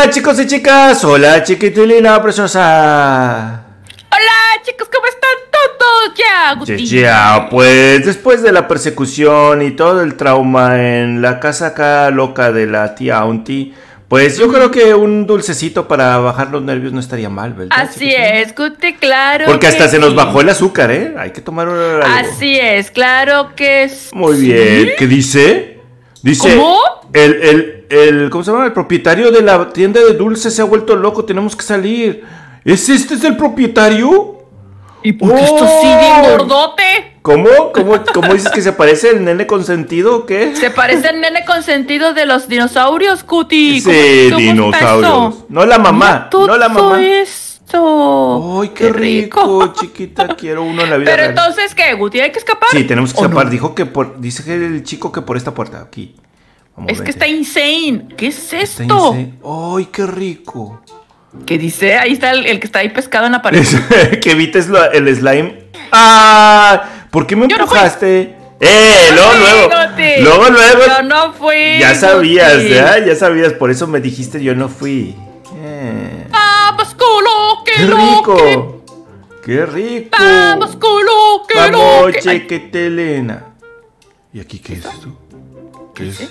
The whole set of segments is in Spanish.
Hola chicos y chicas, hola chiquitulina preciosa. Hola chicos, ¿cómo están todos? Ya, Guti. Ya, pues después de la persecución y todo el trauma en la casa acá loca de la tía Auntie, pues yo creo que un dulcecito para bajar los nervios no estaría mal, ¿verdad? Así es, Guti, claro. Porque hasta se nos sí. bajó el azúcar, ¿eh? Hay que tomar algo. Así es, claro que sí. Muy bien, ¿qué dice? Dice, ¿Cómo? ¿Cómo se llama? El propietario de la tienda de dulces se ha vuelto loco, tenemos que salir. ¿Es el propietario? ¿Y por qué esto así bien gordote? ¿Cómo dices que se parece el nene consentido o qué? Se parece al nene consentido de los dinosaurios, Guti. Sí, dinosaurios. No la mamá, no la mamá. Esto. ¡Ay, qué rico, chiquita! Quiero uno en la vida Pero real. entonces, ¿qué, Guti? ¿Hay que escapar? Sí, tenemos que escapar. No? Dice que el chico que por esta puerta, aquí. Vamos, Es que vente. está insane. ¿Qué es Está esto? insane. ¡Ay, qué rico! ¿Qué dice? Ahí está el que está ahí pescado en la pared. Que evites el slime. ¡Ah! ¿Por qué me Yo no fui. empujaste? Guti. Luego. Yo no fui. Ya sabías, Guti. ya sabías, por eso me dijiste yo no fui. Vamos, culo, ¡Qué que lo que. rico! ¡Qué rico! Vamos, culo, que Vamos, lo que. Ay, chequete, Elena. ¿Y aquí qué es esto? ¿Qué es?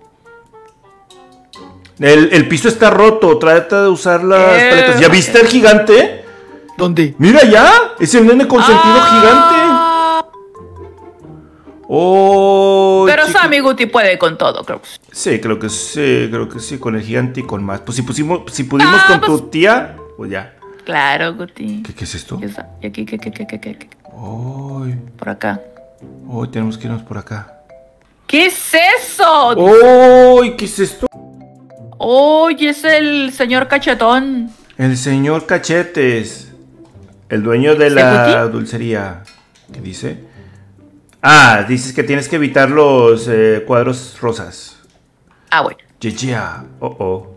El piso está roto, trata de usar las paletas. ¿Ya viste el gigante? ¿Dónde? ¡Mira ya! ¡Es el nene consentido gigante! ¡Oh! Pero Sammy Guti puede con todo, creo. Sí, creo que sí, con el gigante y con más. Pues si pudimos con tu tía, pues ya. Claro, Guti. ¿Qué es esto? ¿Y aquí qué? ¡Ay! Por acá. ¡Ay, tenemos que irnos por acá! ¿Qué es eso? ¡Ay! ¿Qué es esto? Oye, es el señor cachetón. El señor Cachetes, el dueño de la dulcería. ¿Qué dice? Ah, dices que tienes que evitar los cuadros rosas. Ah, bueno. Yeah. Oh.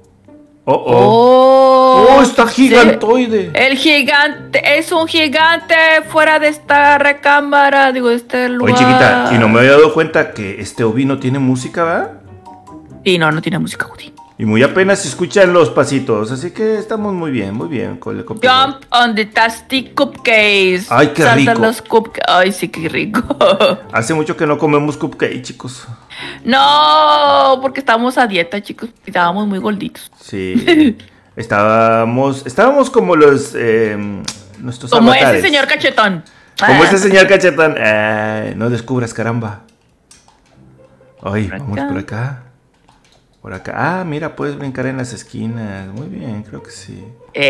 Oh, Está gigantoide. El gigante es un gigante fuera de esta recámara, digo, este lugar. Oye, chiquita, y no me había dado cuenta que este Obi no tiene música, ¿verdad? Y no tiene música, Guti. Y muy apenas se escuchan los pasitos, así que estamos muy bien con el copyright. Jump on the tasty cupcakes. Ay, qué Salta rico. los cupcakes. Ay, sí, qué rico. Hace mucho que no comemos cupcake, chicos. No, porque estábamos a dieta, chicos. Y estábamos muy gorditos. Sí. Estábamos como nuestros Como avatares. ese señor cachetón. Como ese señor cachetón. No descubras, caramba. Ay, Por vamos acá. por acá. Por acá. Ah, mira, puedes brincar en las esquinas. Muy bien, creo que sí.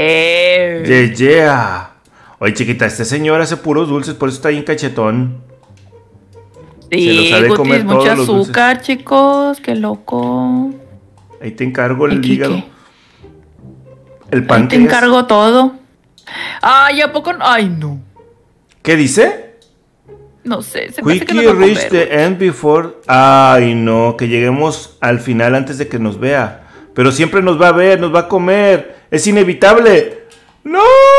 Yeah. Oye, chiquita, este señor hace puros dulces, por eso está bien cachetón. Se los Sí, ha de Guti, comer es mucho todos los dulces. azúcar, chicos. Qué loco. Ahí te encargo el Aquí, hígado. ¿qué? El Ahí te páncreas. encargo todo. Ay, ¿a poco no? Ay, no. ¿Qué dice? No sé, se me hace que Quickie nos va a reach comer. the end before. Ay, no, que lleguemos al final antes de que nos vea. Pero siempre nos va a ver, nos va a comer. Es inevitable. ¡No!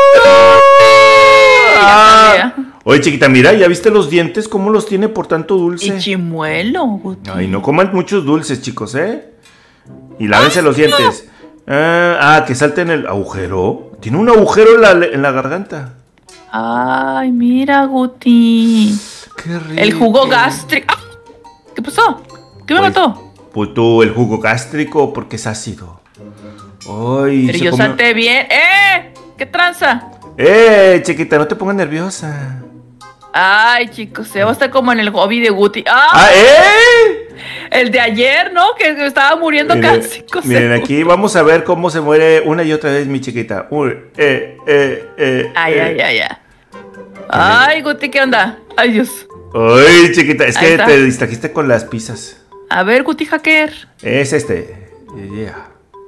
Ya. Oye, chiquita, mira, ¿ya viste los dientes? ¿Cómo los tiene por tanto dulce? Y chimuelo, Guti. Ay, no coman muchos dulces, chicos, ¿eh? Y lávense los dientes. Que salten el agujero. Tiene un agujero en la garganta. Ay, mira, Guti. Qué rico. El jugo gástrico. ¡Ah! ¿Qué pasó? ¿Qué me Pues, mató? Pues tú, el jugo gástrico, porque es ácido. Ay, Pero se yo comió- salté bien. ¿Qué tranza? Chiquita, no te pongas nerviosa. Ay, chicos, se va a estar como en el hobby de Guti. ¡Ah! El de ayer, ¿no? Que estaba muriendo Miren, cada 5 miren, segundos. aquí vamos a ver cómo se muere una y otra vez mi chiquita. Ay. Ay, Guti, ¿qué onda? Ay, Dios. Ay, chiquita, es Ahí que está. te distrajiste con las pizzas. A ver, Guti Hacker. Es este. Yeah.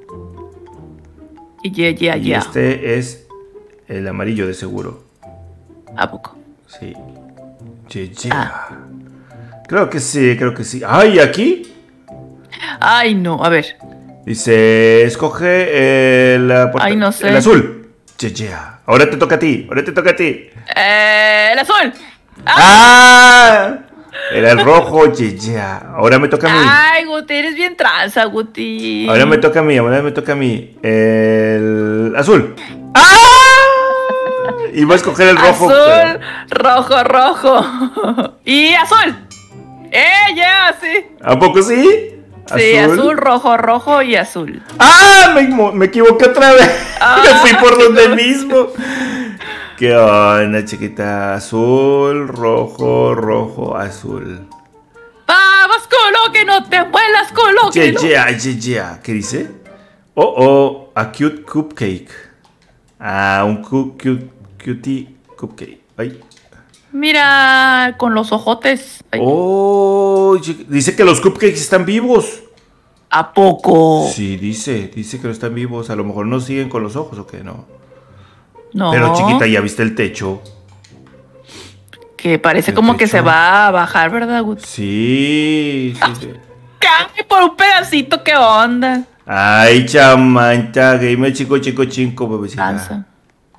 Y Ya. este es el amarillo de seguro. ¿A poco? Sí. Yeah. Creo que sí. Ay, aquí Ay, no, a ver. dice, escoge el Ay, no sé. el azul. Yeah. Ahora te toca a ti. El azul. ¡Ah! Era el rojo, ya. Ahora me toca a mí. Ay, Guti, eres bien tranza, Guti. Ahora me toca a mí. El azul. ¡Ah! Y voy a escoger el rojo. Azul, rojo. Y azul. Ya, sí. ¿A poco sí? Sí, azul, rojo y azul. ¡Ah! Me equivoqué otra vez. Me fui por donde mismo. ¿Qué onda, chiquita? Azul, rojo, azul. Vamos, coloque, no te muelas, coloque. Ya. ¿Qué dice? A cute cupcake. Un cutie cupcake. Ay. Mira, con los ojotes. Ay. Dice que los cupcakes están vivos. ¿A poco? Sí, dice que no están vivos. A lo mejor no siguen con los ojos o qué, no. No. Pero chiquita, ¿ya viste el techo? Que parece como que se va a bajar, ¿verdad, Guti? Sí. ¡Ay, por un pedacito! ¿Qué onda? Ay, chamanta, game chico, bebecita. Danza.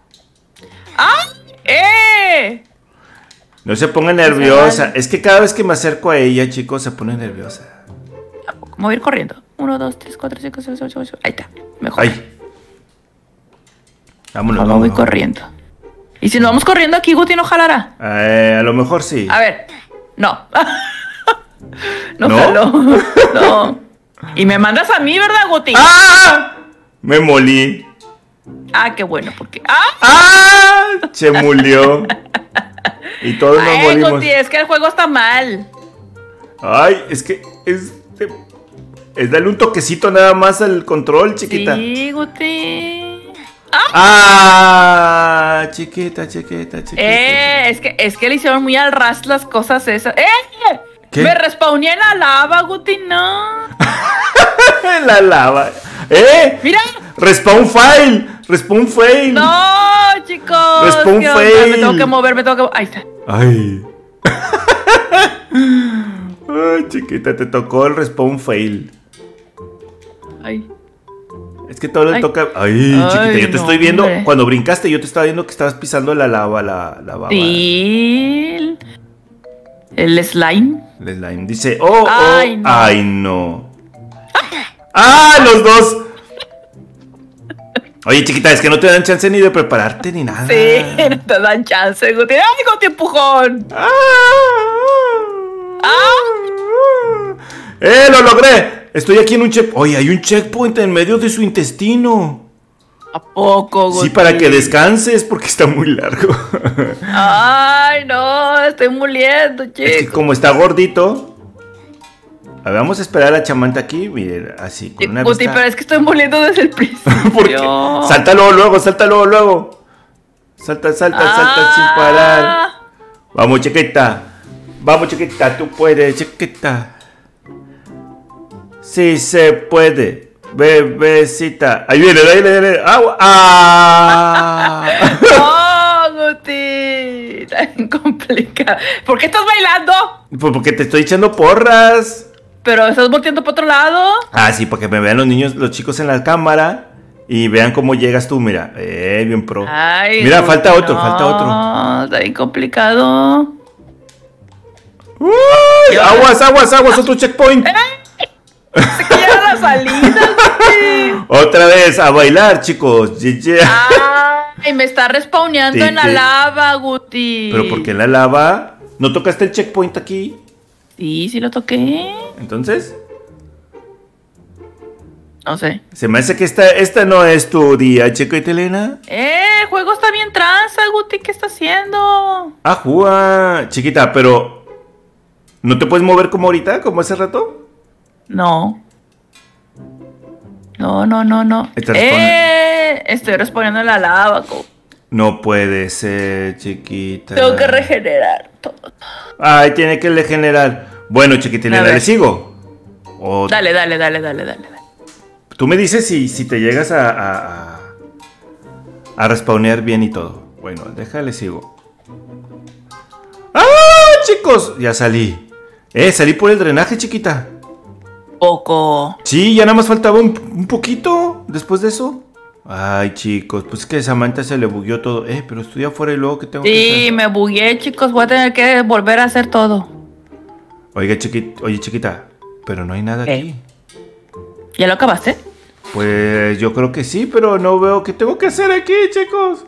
No se ponga nerviosa. Es que cada vez que me acerco a ella, chicos, se pone nerviosa. Me voy a ir corriendo. 1, 2, 3, 4, 5, 6, 8, 8. Ahí está. Mejor. Ay. Vámonos. Voy corriendo. ¿Y si nos vamos corriendo aquí, Guti no jalará? A lo mejor sí. A ver. No. No jaló. No. Y me mandas a mí, ¿verdad, Guti? ¡Ah! Me molí. Qué bueno, porque... Se murió. Y todos nos molimos. Guti, es que el juego está mal. Ay, es que es darle un toquecito nada más al control, chiquita. Sí, Guti. Chiquita. Es que le hicieron muy al ras las cosas esas. ¿Qué? Me respawné en la lava, Guti, no. En la lava. Mira. Respawn fail. No, chicos. Respawn fail. Me tengo que mover. Ahí está. Ay, chiquita, te tocó el respawn fail. Ay. Es que todo le toca. Ay, chiquita, yo te estoy viendo. Hombre. Cuando brincaste, yo te estaba viendo que estabas pisando la lava, la baba. Sí. El slime. El slime. Dice, Ay, no. Ay, no. Los dos. Oye, chiquita, es que no te dan chance ni de prepararte ni nada. Sí, no te dan chance, Guti. ¡Ay, Guti, empujón! ¡Lo logré! Estoy aquí en un checkpoint. Oye, hay un checkpoint en medio de su intestino. ¿A poco, Guti? Sí, para que descanses, porque está muy largo. Ay, no, estoy muriendo, chico. Es que como está gordito. A ver, vamos a esperar a la chamanta aquí. Miren, así, con una Guti, pero es que estoy muriendo desde el principio. ¿Por qué? Salta luego. Salta sin parar. Vamos, chiquita, tú puedes, chiquita. Sí se puede, bebecita. Ahí viene. ¡Agua! No, Guti. Tan complicado. ¿Por qué estás bailando? Pues porque te estoy echando porras. Pero estás volteando para otro lado. Sí, porque me vean los chicos en la cámara y vean cómo llegas tú, mira. Bien pro. Ay, mira, falta otro. No, está bien complicado. Aguas, otro checkpoint. Se queda la salida, sí. Otra vez, a bailar, chicos. Ay, me está respawneando en la lava, Guti. ¿Pero por qué en la lava? ¿No tocaste el checkpoint aquí? Sí lo toqué. ¿Entonces? No sé. Se me hace que esta no es tu día, chiquita Elena. El juego está bien tranza, Guti. ¿Qué está haciendo? Juá. Chiquita, pero ¿no te puedes mover como ahorita, como hace rato? No. Estoy respondiendo en la lava. No puede ser, chiquita. Tengo que regenerar todo. Tiene que regenerar. Bueno, chiquita Elena, ¿le sigo? Dale. Tú me dices si te llegas a respawnear bien y todo. Bueno, déjale, sigo. Chicos! Ya salí. Salí por el drenaje, chiquita. Poco. Sí, ya nada más faltaba un poquito después de eso. Ay, chicos, pues es que a Samantha se le bugueó todo. Pero estoy afuera y luego que tengo que hacer. Sí, me bugué, chicos. Voy a tener que volver a hacer todo. Oye, chiquita, pero no hay nada aquí. ¿Ya lo acabaste? Pues yo creo que sí, pero no veo qué tengo que hacer aquí, chicos.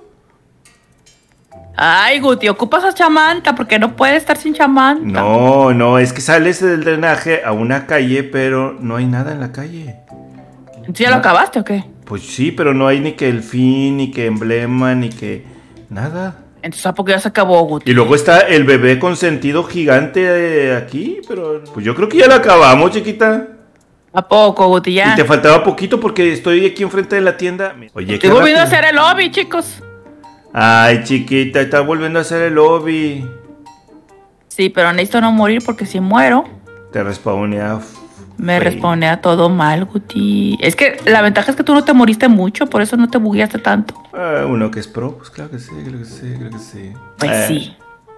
Ay, Guti, ocupas a Samantha porque no puedes estar sin Samantha. No, es que sales del drenaje a una calle, pero no hay nada en la calle. ¿Ya lo acabaste o qué? Pues sí, pero no hay ni que el fin, ni que emblema, ni que nada. Entonces, ¿a poco ya se acabó, Guti? Y luego está el bebé consentido gigante aquí, pero pues yo creo que ya lo acabamos, chiquita. ¿A poco, Guti, ya? Y te faltaba poquito porque estoy aquí enfrente de la tienda. Oye, estoy volviendo a hacer el lobby, chicos. Ay, chiquita, estás volviendo a hacer el lobby. Sí, pero necesito no morir porque si muero... Te respawnea. Me respawnea todo mal, Guti. Es que la ventaja es que tú no te moriste mucho, por eso no te bugueaste tanto. Uno que es pro, pues claro que sí, creo que sí. Pues sí.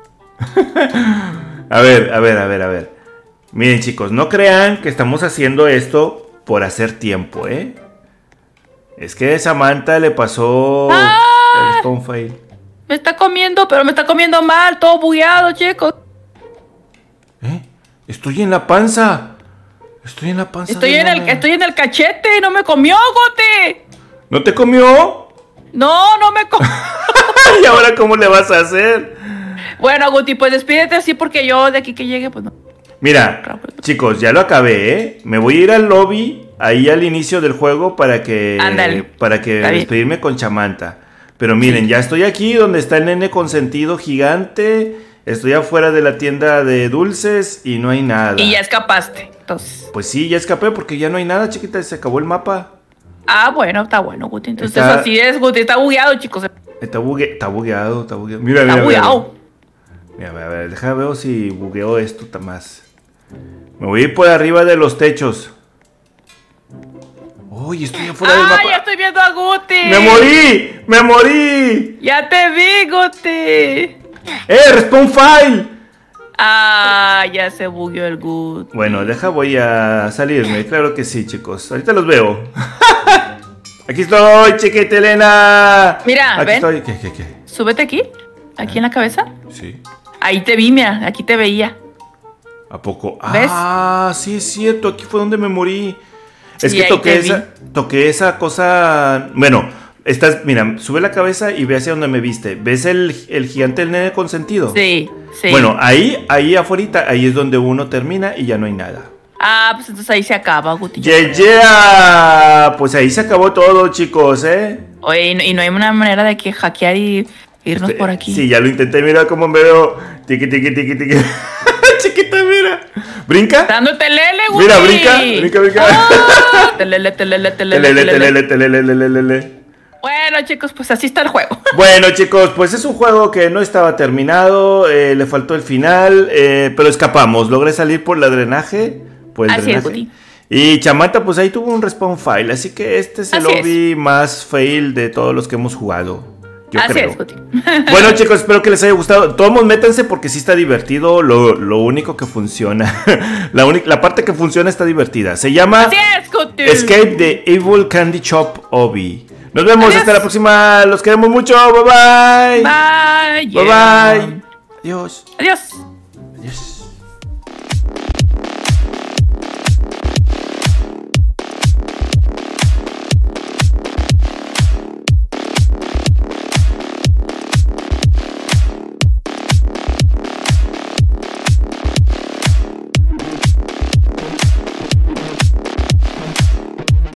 A ver. Miren, chicos, no crean que estamos haciendo esto por hacer tiempo, ¿eh? Es que a Samantha le pasó el spawn fail. Me está comiendo, pero me está comiendo mal, todo bugueado, chicos. Estoy en la panza. Estoy en el cachete, no me comió, Guti. ¿No te comió? No me comió. ¿Y ahora cómo le vas a hacer? Bueno, Guti, pues despídete así porque yo de aquí que llegue, pues no. Mira, chicos, ya lo acabé, ¿eh? Me voy a ir al lobby, ahí al inicio del juego para que despedirme con Samantha. Pero miren, ya estoy aquí donde está el nene consentido gigante. Estoy afuera de la tienda de dulces y no hay nada. Y ya escapaste, entonces. Pues sí, ya escapé porque ya no hay nada, chiquita, se acabó el mapa. Ah, bueno, está bueno, Guti. Entonces así es, Guti, está bugueado, chicos. Está bugueado. Mira. Bugueado. Mira, a ver, déjame ver si bugueo esto más. Me voy a ir por arriba de los techos. Uy, estoy afuera del mapa. Ya estoy viendo a Guti. ¡Me morí! Ya te vi, Guti. Respawn file. Ya se bugueó el Guti. Bueno, voy a salirme. Claro que sí, chicos. Ahorita los veo. Aquí estoy, chiquita Elena. Mira, aquí ven. Estoy. ¿Qué? Súbete aquí en la cabeza. Sí. Ahí te vi, mira, aquí te veía. ¿A poco? ¿Ves? Sí es cierto, aquí fue donde me morí. Es sí, que toqué esa cosa. Bueno, mira, sube la cabeza y ve hacia donde me viste. ¿Ves el gigante del nene consentido? Sí. Bueno, ahí afuera, ahí es donde uno termina y ya no hay nada. Pues entonces ahí se acaba, Guti. Yeah. Pues ahí se acabó todo, chicos, ¿eh? Oye, y no hay una manera de que hackear y irnos por aquí. Sí, ya lo intenté, mira cómo me veo. Tiki. Chiquita, mira. ¿Brinca? Dándote lele, Guti. Mira, brinca. Telele. Bueno, chicos, pues así está el juego. Bueno, chicos, pues es un juego que no estaba terminado, le faltó el final, pero escapamos. Logré salir por el drenaje. Así es, Guti. Y Samantha, pues ahí tuvo un respawn fail, así que este es el lobby más fail de todos los que hemos jugado. Yo creo. Es, Guti. Bueno, chicos, espero que les haya gustado. Todos métanse porque sí está divertido. Lo único que funciona, la parte que funciona está divertida. Se llama Escape the Evil Candy Shop Obby. Nos vemos hasta la próxima. Los queremos mucho. Bye bye. Bye. Bye bye. Adiós. Adiós. Adiós.